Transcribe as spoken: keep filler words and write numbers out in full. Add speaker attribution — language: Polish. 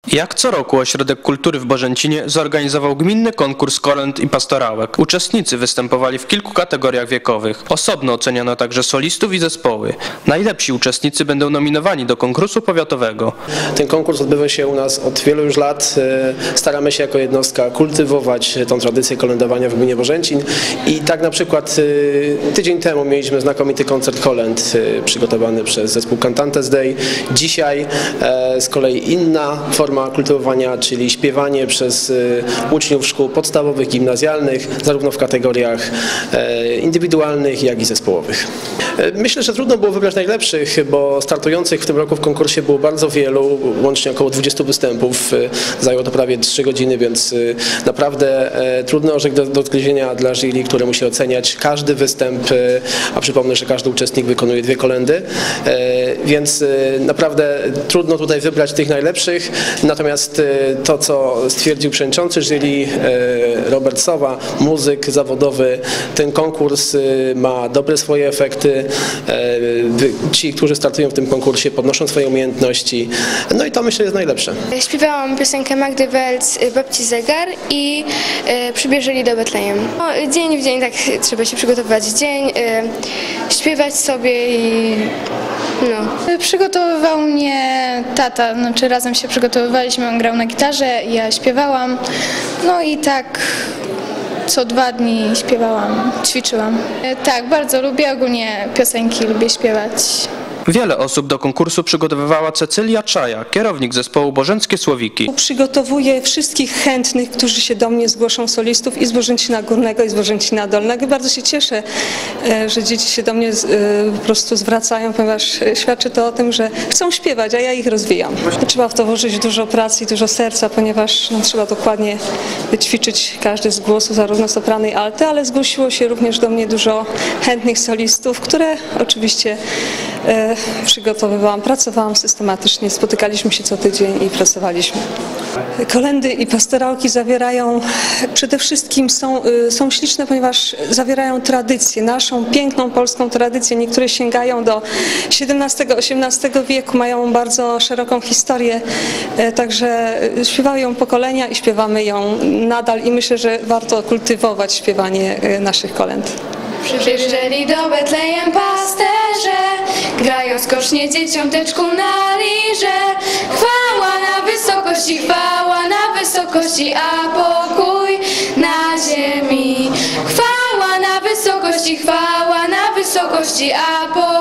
Speaker 1: Jak co roku Ośrodek Kultury w Bożęcinie zorganizował gminny konkurs kolęd i pastorałek. Uczestnicy występowali w kilku kategoriach wiekowych. Osobno oceniano także solistów i zespoły. Najlepsi uczestnicy będą nominowani do konkursu powiatowego.
Speaker 2: Ten konkurs odbywa się u nas od wielu już lat. Staramy się jako jednostka kultywować tą tradycję kolędowania w gminie Bożęcin i tak na przykład tydzień temu mieliśmy znakomity koncert kolęd przygotowany przez zespół Cantantes Day. Dzisiaj z kolei inna forma kultywowania, czyli śpiewanie przez uczniów szkół podstawowych, gimnazjalnych, zarówno w kategoriach indywidualnych, jak i zespołowych. Myślę, że trudno było wybrać najlepszych, bo startujących w tym roku w konkursie było bardzo wielu, łącznie około dwudziestu występów. Zajęło to prawie trzy godziny, więc naprawdę trudny orzech do, do odgryzienia dla jury, które musi oceniać każdy występ, a przypomnę, że każdy uczestnik wykonuje dwie kolędy, więc naprawdę trudno tutaj wybrać tych najlepszych. Natomiast to, co stwierdził przewodniczący jury Robert Sowa, muzyk zawodowy, ten konkurs ma dobre swoje efekty. Ci, którzy startują w tym konkursie, podnoszą swoje umiejętności. No i to myślę jest najlepsze.
Speaker 3: Śpiewałam piosenkę Magdy Welc, Babci Zegar i e, Przybierzeli do Betlejem. No, dzień w dzień tak trzeba się przygotowywać. Dzień, e, śpiewać sobie i no.
Speaker 4: Przygotowywał mnie tata, znaczy razem się przygotowywaliśmy, on grał na gitarze, ja śpiewałam. No i tak co dwa dni śpiewałam, ćwiczyłam. Tak, bardzo lubię ogólnie piosenki, lubię śpiewać.
Speaker 1: Wiele osób do konkursu przygotowywała Cecylia Czaja, kierownik zespołu Bożenckie Słowiki.
Speaker 5: Przygotowuję wszystkich chętnych, którzy się do mnie zgłoszą, solistów i z Bożęcina Górnego, i z Bożęcina Dolnego. Bardzo się cieszę, że dzieci się do mnie po prostu zwracają, ponieważ świadczy to o tym, że chcą śpiewać, a ja ich rozwijam. Trzeba w to włożyć dużo pracy i dużo serca, ponieważ no, trzeba dokładnie wyćwiczyć każdy z głosów, zarówno soprany i alty, ale zgłosiło się również do mnie dużo chętnych solistów, które oczywiście e, przygotowywałam, pracowałam systematycznie, spotykaliśmy się co tydzień i pracowaliśmy. Kolędy i pastorałki zawierają, przede wszystkim są, są śliczne, ponieważ zawierają tradycję, naszą piękną polską tradycję. Niektóre sięgają do siedemnastego, osiemnastego wieku, mają bardzo szeroką historię, także śpiewają pokolenia i śpiewamy ją nadal i myślę, że warto kultywować śpiewanie naszych kolęd.
Speaker 3: Przybierzeli do Betlejem pasterze, grają skocznie dzieciąteczku na lirze. Chwała na wysokości, chwała na wysokości, a pokój na ziemi. Chwała na wysokości, chwała na wysokości, a pokój